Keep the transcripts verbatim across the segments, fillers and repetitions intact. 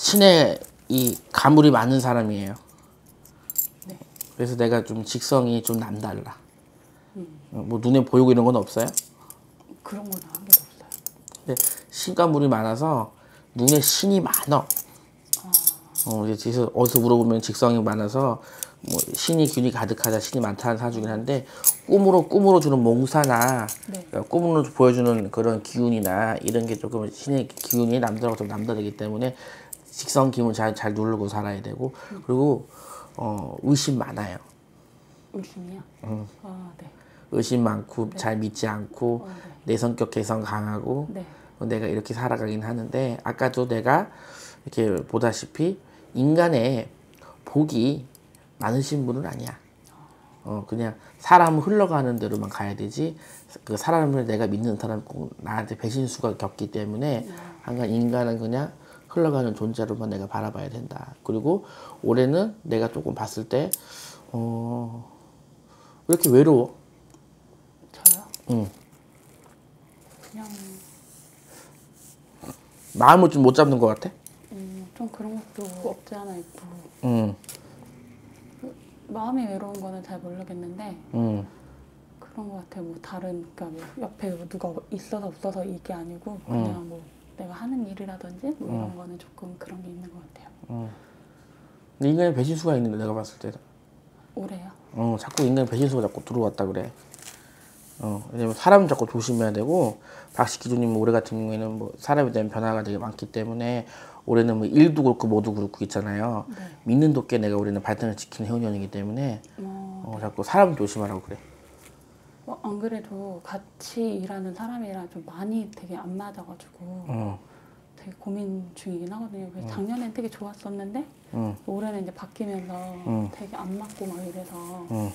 신에 이 가물이 많은 사람이에요. 네. 그래서 내가 좀 직성이 좀 남달라. 음. 뭐 눈에 보이고 이런 건 없어요? 그런 건 한 개도 없어요. 근데 신가물이 많아서 눈에 신이 많어. 아. 어, 이제 그래서 어디서 물어보면 직성이 많아서 뭐 신이 균이 가득하다, 신이 많다는 사주긴 한데 꿈으로 꿈으로 주는 몽사나 네. 그러니까 꿈으로 보여주는 그런 기운이나 이런 게 조금 신의 기운이 남들하고 좀 남다르기 때문에 직성 기운 잘, 잘 누르고 살아야 되고 음. 그리고 어, 의심 많아요. 의심이요? 음. 아, 네. 의심 많고 네. 잘 믿지 않고 어, 네. 내 성격 개성 강하고 네. 어, 내가 이렇게 살아가긴 하는데 아까도 내가 이렇게 보다시피 인간의 복이 많으신 분은 아니야. 어 그냥 사람 흘러가는 대로만 가야 되지 그 사람을 내가 믿는 사람 꼭 나한테 배신수가 겪기 때문에 항상 인간은 그냥 흘러가는 존재로만 내가 바라봐야 된다. 그리고 올해는 내가 조금 봤을 때 어, 왜 이렇게 외로워? 저요? 응. 그냥 마음을 좀 못 잡는 것 같아? 음, 좀 그런 것도 없지 않아 있고 응. 마음이 외로운 거는 잘 모르겠는데 응. 그런 것 같아요. 뭐 다른 그러니까 뭐 옆에 뭐 누가 있어서 없어서 이게 아니고 그냥 응. 뭐 내가 하는 일이라든지 뭐 응. 이런 거는 조금 그런 게 있는 것 같아요. 응. 근데 인간에 배신수가 있는데 내가 봤을 때는 올해요? 어 자꾸 인간에 배신수가 자꾸 들어왔다 그래. 어, 왜냐면 사람은 자꾸 조심해야 되고 박씨 기준님 올해 같은 경우에는 뭐 사람에 대한 변화가 되게 많기 때문에 올해는 뭐 일도 그렇고 뭐도 그렇고 있잖아요. 네. 믿는 도께 내가 올해는 발전을 지키는 해운년이기 때문에 어, 어, 네. 자꾸 사람 조심하라고 그래. 뭐 안 그래도 같이 일하는 사람이랑 좀 많이 되게 안 맞아가지고 어, 되게 고민 중이긴 하거든요. 그래서 작년엔 되게 좋았었는데 응, 올해는 이제 바뀌면서 응. 되게 안 맞고 막 이래서 응.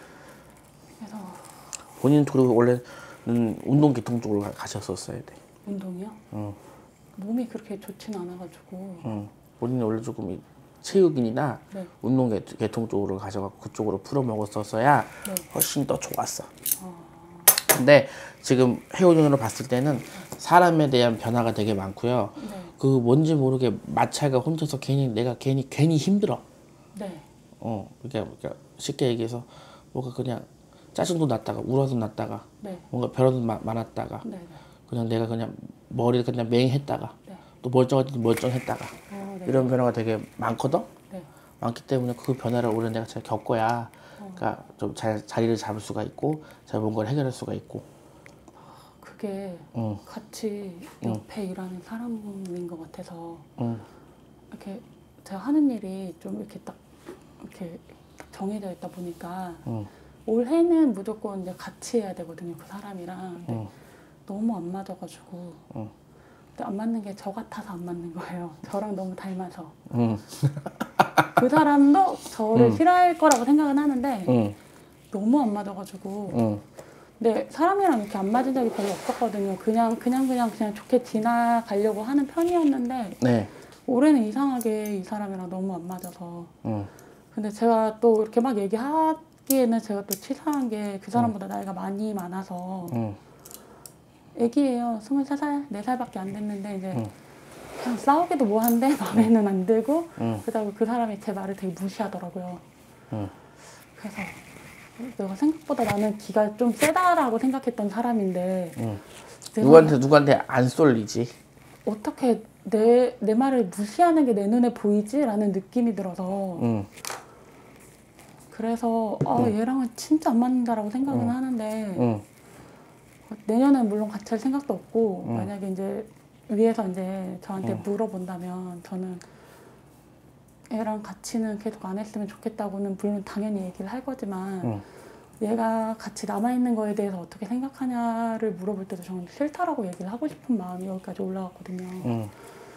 그래서 본인 그리고 원래는 운동 계통 쪽으로 가- 가셨었어야 돼. 운동이요? 응, 몸이 그렇게 좋진 않아가지고 응. 본인이 원래 조금 이 체육인이나 네. 운동 계- 계통 쪽으로 가셔갖고 그쪽으로 풀어 먹었었어야 네. 훨씬 더 좋았어. 어, 근데 지금 해오전으로 봤을 때는 사람에 대한 변화가 되게 많고요. 네. 그 뭔지 모르게 마찰가 혼자서 괜히 내가 괜히 괜히 힘들어. 네. 어, 그러니까, 그러니까 쉽게 얘기해서 뭐가 그냥 짜증도 났다가 울어도 났다가 네. 뭔가 변화도 마- 많았다가 네. 네. 그냥 내가 그냥 머리를 그냥 맹했다가 네. 또 멀쩡할 때도 멀쩡했다가 어, 네. 이런 변화가 되게 많거든. 네. 많기 때문에 그 변화를 올해 내가 잘 겪어야 어. 그러니까 좀 잘 자리를 잡을 수가 있고 잘 뭔가를 해결할 수가 있고. 그게 응. 같이 옆에 일하는 사람인 것 같아서 응. 이렇게 제가 하는 일이 좀 이렇게 딱 이렇게 딱 정해져 있다 보니까 응. 올해는 무조건 이제 같이 해야 되거든요, 그 사람이랑. 근데 응. 너무 안 맞아가지고. 응. 근데 안 맞는 게 저 같아서 안 맞는 거예요. 저랑 너무 닮아서. 응. 그 사람도 저를 응. 싫어할 거라고 생각은 하는데 응. 너무 안 맞아가지고. 응. 근데 사람이랑 이렇게 안 맞은 적이 별로 없었거든요. 그냥 그냥 그냥 그냥 좋게 지나가려고 하는 편이었는데 네. 올해는 이상하게 이 사람이랑 너무 안 맞아서. 응. 근데 제가 또 이렇게 막 얘기하기에는 제가 또 치사한 게 그 사람보다 나이가 많이 많아서 응. 애기예요. 스물세 살, 네 살밖에 안 됐는데 이제 응. 그냥 싸우기도 뭐한데 마음에는 안 들고 응. 그러다가 그 사람이 제 말을 되게 무시하더라고요. 응. 그래서 내가 생각보다 나는 기가 좀 세다라고 생각했던 사람인데 응. 내가 누구한테 누구한테 안 쏠리지? 어떻게 내, 내 말을 무시하는 게 내 눈에 보이지? 라는 느낌이 들어서 응. 그래서 아, 얘랑은 진짜 안 맞는다라고 생각은 응. 하는데 응. 내년엔 물론 같이 할 생각도 없고 응. 만약에 이제 위에서 이제 저한테 응. 물어본다면 저는 얘랑 같이는 계속 안 했으면 좋겠다고는 물론 당연히 얘기를 할 거지만 응. 얘가 같이 남아있는 거에 대해서 어떻게 생각하냐를 물어볼 때도 저는 싫다라고 얘기를 하고 싶은 마음이 여기까지 올라왔거든요. 응.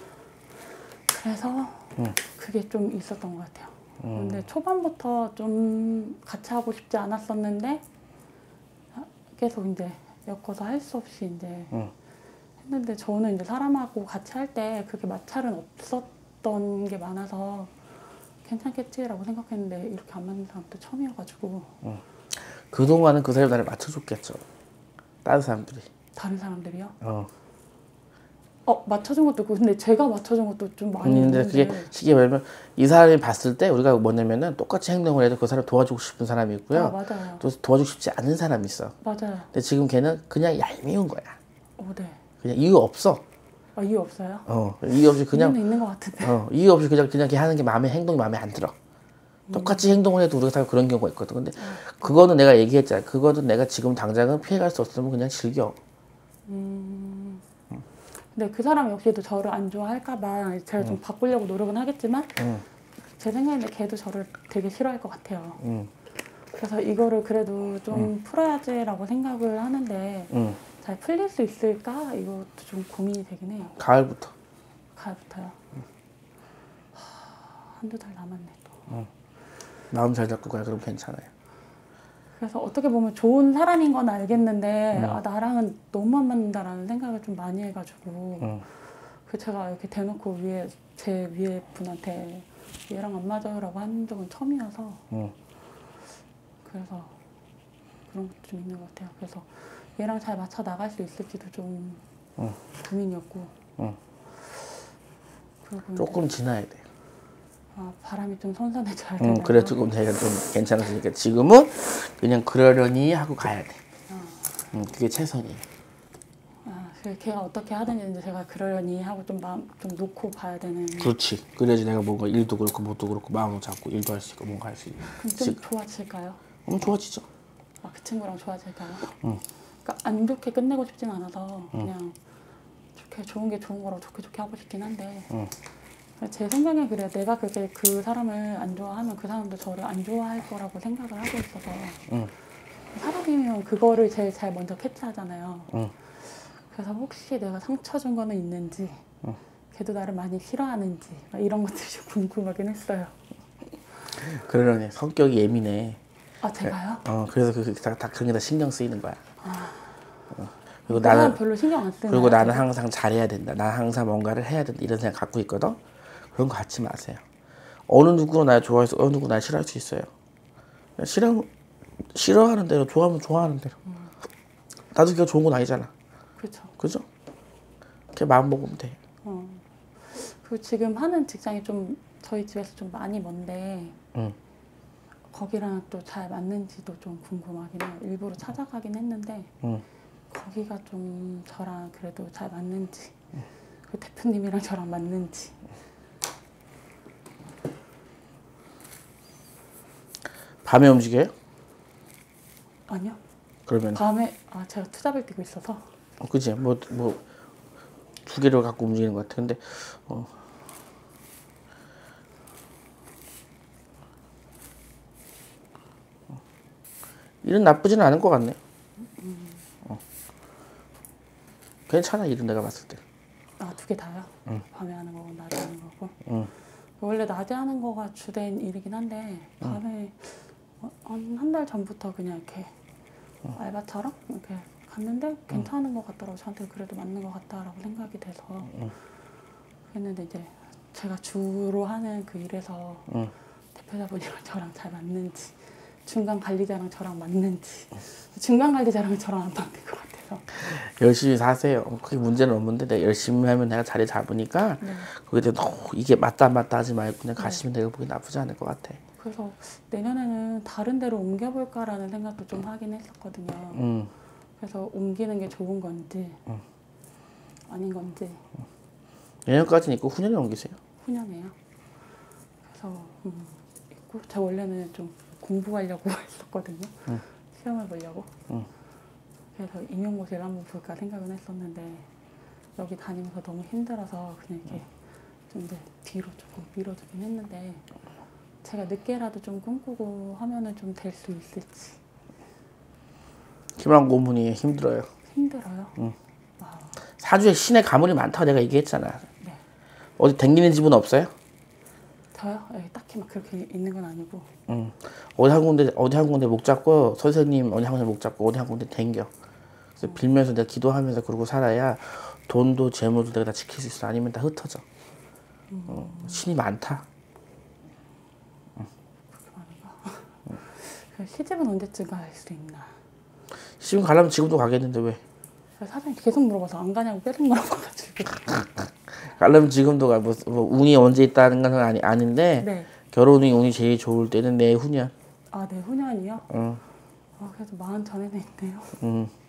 그래서 응. 그게 좀 있었던 것 같아요. 응. 근데 초반부터 좀 같이 하고 싶지 않았었는데 계속 이제 엮어서 할 수 없이 이제 응. 했는데 저는 이제 사람하고 같이 할 때 그렇게 마찰은 없었던 게 많아서 괜찮겠지라고 생각했는데 이렇게 안 맞는 사람도 처음이어가지고. 응. 그동안은 그 사람이 나를 맞춰줬겠죠. 다른 사람들이. 다른 사람들이요? 어. 어 맞춰준 것도 있고 근데 제가 맞춰준 것도 좀 많이 근데 있는데 그게 쉽게 말하면 이 사람이 봤을 때 우리가 뭐냐면은 똑같이 행동을 해도 그 사람 도와주고 싶은 사람이 있고요. 아 맞아요. 또 도와주고 싶지 않은 사람이 있어. 맞아요. 근데 지금 걔는 그냥 얄미운 거야. 어, 네. 그냥 이유 없어. 아 이유 없어요? 어 이유 없이 그냥 이유는 있는 것 같은데. 어 이유 없이 그냥 그냥 걔 하는 게 마음에 행동이 마음에 안 들어. 똑같이 음. 행동을 해도 우리가 다 그런 경우가 있거든. 근데 그거는 내가 얘기했잖아. 그거는 내가 지금 당장은 피해갈 수 없으면 그냥 즐겨. 음. 근데 그 사람이 역시도 저를 안 좋아할까봐 제가 좀 바꾸려고 노력은 하겠지만 응. 제 생각에는 걔도 저를 되게 싫어할 것 같아요. 응. 그래서 이거를 그래도 좀 풀어야지라고 생각을 하는데 응. 잘 풀릴 수 있을까? 이것도 좀 고민이 되긴 해요. 가을부터. 가을부터요. 하, 한두 달 남았네 또. 마음 잘 잡고 가야 그럼 괜찮아요. 그래서 어떻게 보면 좋은 사람인 건 알겠는데 아, 나랑은 너무 안 맞는다라는 생각을 좀 많이 해가지고 응. 그 제가 이렇게 대놓고 위에 제 위에 분한테 얘랑 안 맞아요라고 한 적은 처음이어서 응. 그래서 그런 것도 좀 있는 것 같아요. 그래서 얘랑 잘 맞춰 나갈 수 있을지도 좀 응. 고민이었고 응. 그리고 조금 이제, 지나야 돼. 아, 바람이 좀 선선해져야 응, 되나요? 그래 조금 내가 좀 괜찮았으니까 지금은 그냥 그러려니 하고 가야 돼. 응, 그게 최선이에요. 아, 그래서 걔가 어떻게 하든지 이제 제가 그러려니 하고 좀 마음 좀 놓고 봐야 되는. 그렇지. 그래야지 내가 뭔가 일도 그렇고 뭣도 그렇고 마음을 잡고 일도 할 수 있고 뭔가 할 수 있고. 그럼 좀 좋아질까요? 음, 좋아지죠. 아, 그 친구랑 좋아질까요? 응. 그러니까 안 좋게 끝내고 싶진 않아서 그냥 좋게 좋은 게 좋은 거라고 좋게 좋게 하고 싶긴 한데 응. 제 생각에 그래요. 내가 그렇게 그 사람을 안 좋아하면 그 사람도 저를 안 좋아할 거라고 생각을 하고 있어서 응. 사람이면 그거를 제일 잘 먼저 캐치하잖아요. 응. 그래서 혹시 내가 상처 준 거는 있는지 걔도 나를 많이 싫어하는지 막 이런 것들이 좀 궁금하긴 했어요. 그러려니 성격이 예민해. 아 제가요? 어, 그래서 그, 다, 다 그런 게 다 신경 쓰이는 거야. 어. 그리고 그 사람 나는 별로 신경 안 쓰나요? 그리고 나는 저도? 항상 잘해야 된다. 난 항상 뭔가를 해야 된다. 이런 생각 갖고 있거든. 그런 거 갖지 마세요. 어느 누구나 날 좋아해서 어느 누구 날 싫어할 수 있어요. 싫어 싫어하는 대로 좋아하면 좋아하는 대로. 나도 그게 좋은 건 아니잖아. 그렇죠. 그죠? 그렇게 마음 먹으면 돼. 어. 그리고 지금 하는 직장이 좀 저희 집에서 좀 많이 먼데 응. 거기랑 또 잘 맞는지도 좀 궁금하긴 해요. 일부러 찾아가긴 했는데 응. 거기가 좀 저랑 그래도 잘 맞는지 그 대표님이랑 저랑 맞는지. 밤에 움직여요? 아니요. 그러면 밤에 아 제가 투잡을 뛰고 있어서 어, 그지? 뭐 뭐 두 개를 갖고 움직이는 것 같아. 근데 어. 일은 나쁘지는 않은 것 같네. 어. 괜찮아 일은 내가 봤을 때. 아 두 개 다요? 응. 밤에 하는 거고 낮에 하는 거고. 응. 원래 낮에 하는 거가 주된 일이긴 한데 밤에 한 한 달 전부터 그냥 이렇게 알바처럼 이렇게 갔는데 괜찮은 것 같더라고. 저한테 그래도 맞는 것 같다라고 생각이 돼서 했는데 이제 제가 주로 하는 그 일에서 응. 대표자분이랑 저랑 잘 맞는지 중간 관리자랑 저랑 맞는지 중간 관리자랑 저랑 안 맞는 것 같아서 열심히 사세요. 그게 문제는 없는데 내가 열심히 하면 내가 자리 잡으니까 네. 거기에 대해 너무 이게 맞다 안 맞다 하지 말고 그냥 가시면 내가 보기 나쁘지 않을 것 같아. 그래서 내년에는 다른 데로 옮겨볼까라는 생각도 좀 하긴 했었거든요. 응. 그래서 옮기는 게 좋은 건지 아닌 건지 내년까지는 있고 후년에 옮기세요. 후년에요. 그래서 음, 있고 제가 원래는 좀 공부하려고 했었거든요. 응. 시험을 보려고. 응. 그래서 임용고시를 한번 볼까 생각은 했었는데 여기 다니면서 너무 힘들어서 그냥 이렇게 좀 이제 뒤로 조금 밀어두긴 했는데 제가 늦게라도 좀 꿈꾸고 하면은 좀 될 수 있을지. 희망 고문이 힘들어요. 힘들어요. 응. 와, 사주에 신의 가문이 많다고 내가 얘기했잖아. 네. 어디 댕기는 집은 없어요? 저요? 예, 딱히 막 그렇게 있는 건 아니고. 응. 어디 한 군데 어디 한 군데 목 잡고 선생님 어디 한 군데 목 잡고 어디 한 군데 댕겨. 그래서 빌면서 내가 기도하면서 그러고 살아야 돈도 재물도 내가 다 지킬 수 있어. 아니면 다 흩어져. 음. 어, 신이 많다. 그렇게 많은가? 그 시집은 언제쯤 갈 수 있나? 시집 가려면 지금도 가겠는데 왜? 그래서 사장님 계속 물어봐서 안 가냐고 계속 물어봐가지고. 그럼 지금도 가- 뭐, 뭐 운이 언제 있다는 건 아니, 아닌데 네. 결혼이 운이 제일 좋을 때는 내후년. 아, 네, 후년이요? 어. 아, 그래도 마흔 전에는 있네요. 음.